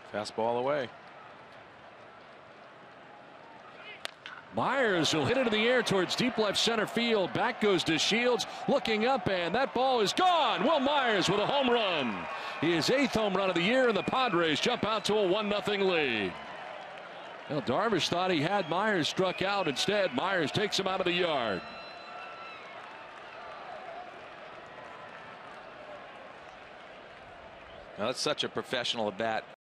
Fastball away. Myers will hit it in the air towards deep left center field. Back goes to Shields, looking up, and that ball is gone. Wil Myers with a home run. His 8th home run of the year, and the Padres jump out to a 1-0 lead. Well, Darvish thought he had Myers struck out. Instead, Myers takes him out of the yard. Now, that's such a professional at bat.